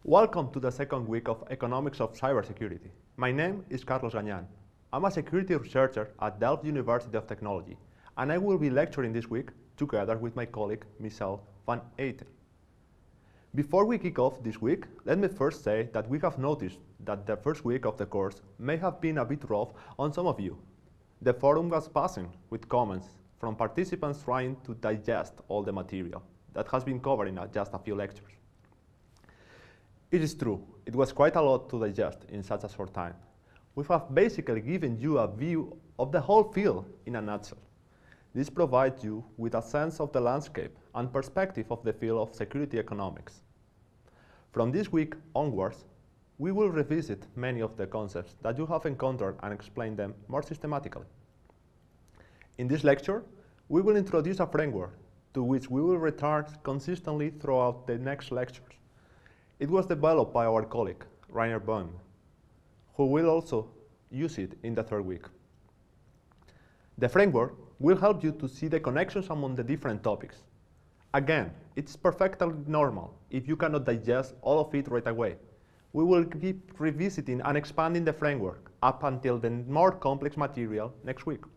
Welcome to the second week of Economics of Cybersecurity. My name is Carlos Gañán. I'm a security researcher at Delft University of Technology, and I will be lecturing this week together with my colleague Michel van Eeten. Before we kick off this week, let me first say that we have noticed that the first week of the course may have been a bit rough on some of you. The forum was buzzing with comments from participants trying to digest all the material that has been covered in just a few lectures. It is true, it was quite a lot to digest in such a short time. We have basically given you a view of the whole field in a nutshell. This provides you with a sense of the landscape and perspective of the field of security economics. From this week onwards, we will revisit many of the concepts that you have encountered and explain them more systematically. In this lecture, we will introduce a framework to which we will return consistently throughout the next lectures. It was developed by our colleague, Rainer Boehm, who will also use it in the third week. The framework will help you to see the connections among the different topics. Again, it's perfectly normal if you cannot digest all of it right away. We will keep revisiting and expanding the framework up until the more complex material next week.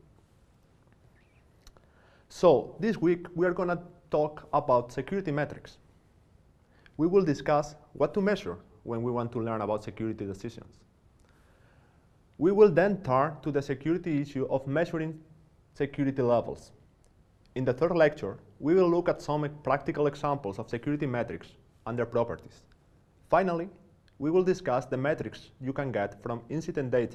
So, this week we are going to talk about security metrics. We will discuss what to measure when we want to learn about security decisions. We will then turn to the security issue of measuring security levels. In the third lecture, we will look at some practical examples of security metrics and their properties. Finally, we will discuss the metrics you can get from incident data.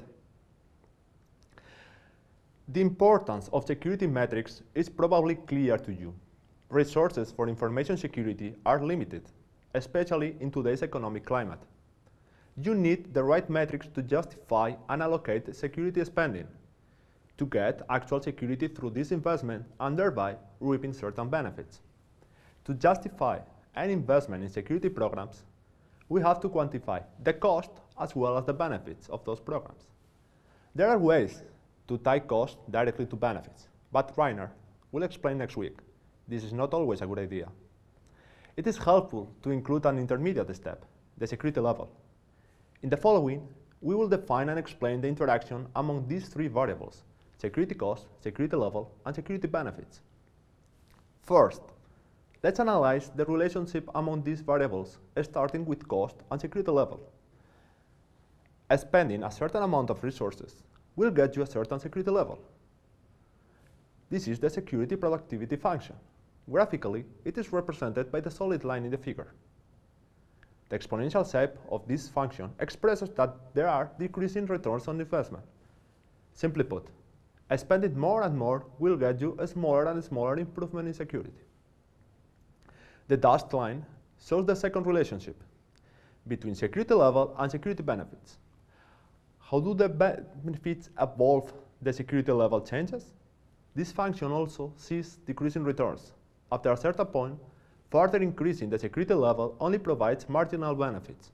The importance of security metrics is probably clear to you. Resources for information security are limited, especially in today's economic climate. You need the right metrics to justify and allocate security spending, to get actual security through this investment and thereby reaping certain benefits. To justify any investment in security programs, we have to quantify the cost as well as the benefits of those programs. There are ways to tie cost directly to benefits, but Rainer will explain next week. This is not always a good idea. It is helpful to include an intermediate step, the security level. In the following, we will define and explain the interaction among these three variables: security cost, security level, and security benefits. First, let's analyze the relationship among these variables, starting with cost and security level. Spending a certain amount of resources will get you a certain security level. This is the security productivity function. Graphically, it is represented by the solid line in the figure. The exponential shape of this function expresses that there are decreasing returns on investment. Simply put, spending more and more will get you a smaller and smaller improvement in security. The dashed line shows the second relationship between security level and security benefits. How do the benefits evolve the security level changes? This function also sees decreasing returns. After a certain point, further increasing the security level only provides marginal benefits.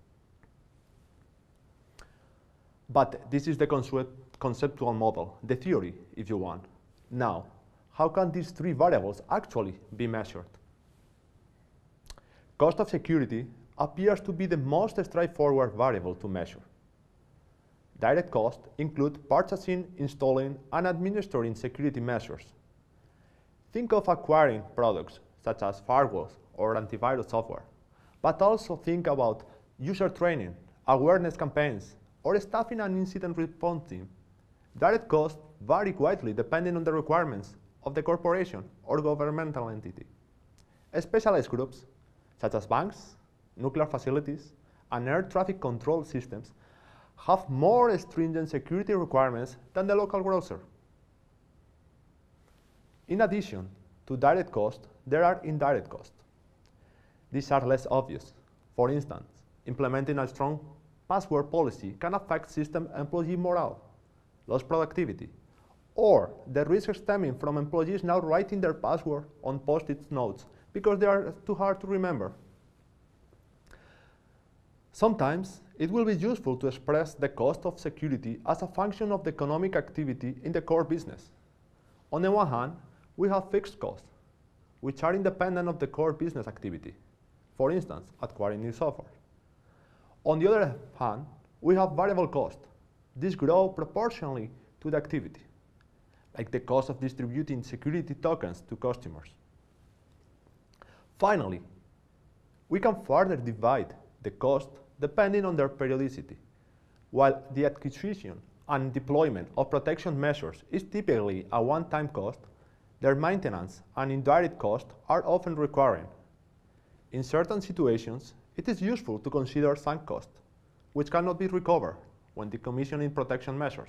But this is the conceptual model, the theory, if you want. Now, how can these three variables actually be measured? Cost of security appears to be the most straightforward variable to measure. Direct costs include purchasing, installing, and administering security measures. Think of acquiring products such as firewalls or antivirus software, but also think about user training, awareness campaigns, or staffing an incident response team. Direct costs vary widely depending on the requirements of the corporation or governmental entity. Specialized groups, such as banks, nuclear facilities, and air traffic control systems, have more stringent security requirements than the local grocer. In addition to direct costs, there are indirect costs. These are less obvious. For instance, implementing a strong password policy can affect system employee morale, lost productivity, or the risk stemming from employees now writing their password on post-it notes because they are too hard to remember. Sometimes it will be useful to express the cost of security as a function of the economic activity in the core business. On the one hand, we have fixed costs, which are independent of the core business activity. For instance, acquiring new software. On the other hand, we have variable cost. These grow proportionally to the activity, like the cost of distributing security tokens to customers. Finally, we can further divide the cost depending on their periodicity. While the acquisition and deployment of protection measures is typically a one-time cost, their maintenance and indirect costs are often recurring. In certain situations, it is useful to consider sunk costs, which cannot be recovered when decommissioning protection measures.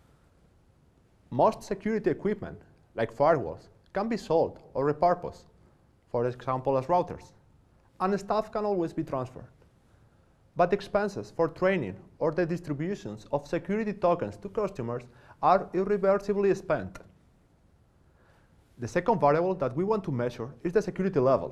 Most security equipment, like firewalls, can be sold or repurposed, for example as routers, and staff can always be transferred. But expenses for training or the distributions of security tokens to customers are irreversibly spent. The second variable that we want to measure is the security level.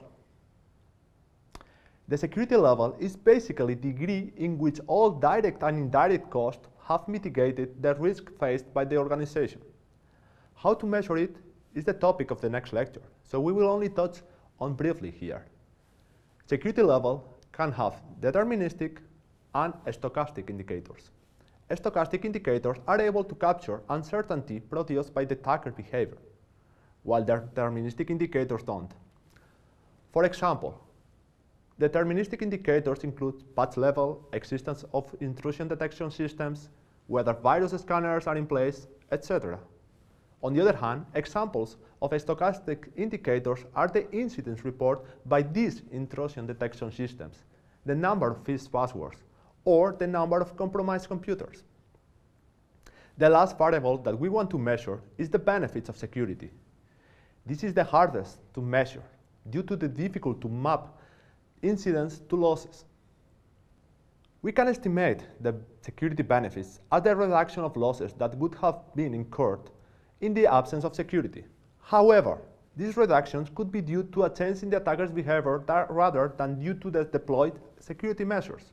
The security level is basically the degree in which all direct and indirect costs have mitigated the risk faced by the organization. How to measure it is the topic of the next lecture, so we will only touch on briefly here. Security level can have deterministic and stochastic indicators. Stochastic indicators are able to capture uncertainty produced by the attacker behavior, while deterministic indicators don't. For example, deterministic indicators include patch level, existence of intrusion detection systems, whether virus scanners are in place, etc. On the other hand, examples of stochastic indicators are the incidents reported by these intrusion detection systems, the number of fixed passwords, or the number of compromised computers. The last variable that we want to measure is the benefits of security. This is the hardest to measure due to the difficulty to map incidents to losses. We can estimate the security benefits as the reduction of losses that would have been incurred in the absence of security. However, these reductions could be due to a change in the attacker's behavior rather than due to the deployed security measures.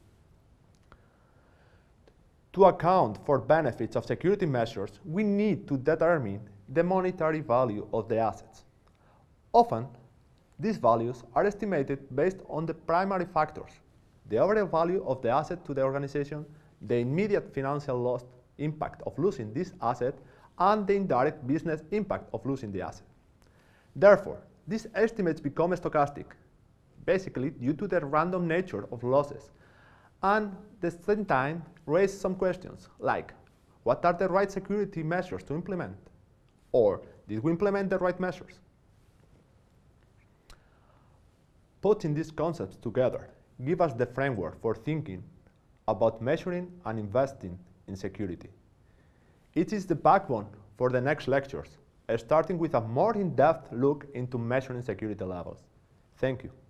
To account for benefits of security measures, we need to determine the monetary value of the assets. Often, these values are estimated based on the primary factors: the overall value of the asset to the organization, the immediate financial loss impact of losing this asset, and the indirect business impact of losing the asset. Therefore, these estimates become stochastic, basically due to the random nature of losses, and at the same time raise some questions like, what are the right security measures to implement? Or, did we implement the right measures? Putting these concepts together give us the framework for thinking about measuring and investing in security. It is the backbone for the next lectures, starting with a more in-depth look into measuring security levels. Thank you.